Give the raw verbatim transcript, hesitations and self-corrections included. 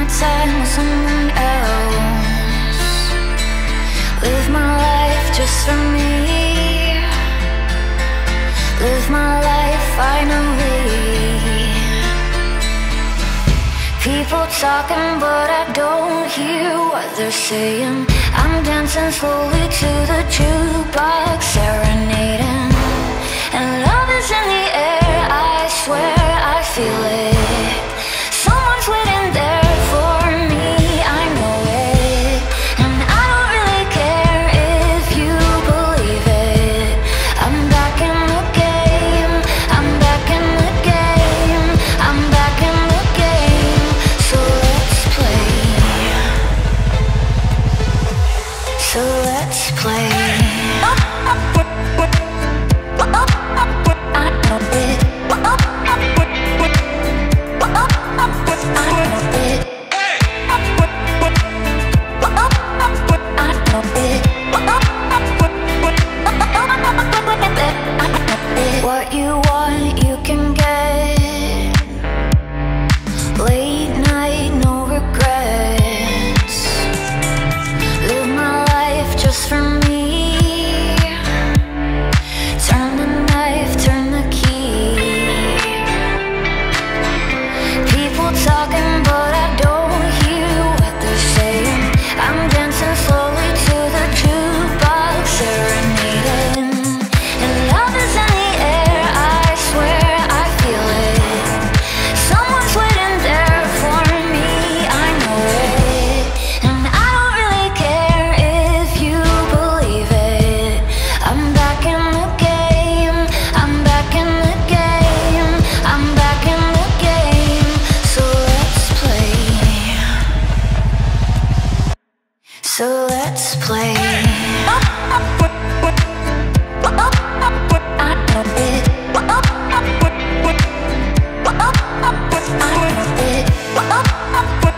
time with someone else. Live my life just for me. Live my life finally. People talking but I don't hear what they're saying. I'm dancing slowly to the jukebox, serenading. And love is in the air, I swear I feel it. Someone's waiting there for me, I know it. And I don't really care if you believe it. I'm back in the game, I'm back in the game, I'm back in the game. So let's play. So let's play. What you want, you can get. Late night, no regrets. Live my life just for me. Turn the knife, turn the key. People talking but I don't hear what they're saying. I'm dancing slowly to the jukebox, serenading. And love is in the air, I swear I feel it. Someone's waiting there for me, I know it. And I don't really care if you believe it. I'm back in the game, I'm back in the game, I'm back in the game. So let's play. So let's play. I know it. I know it.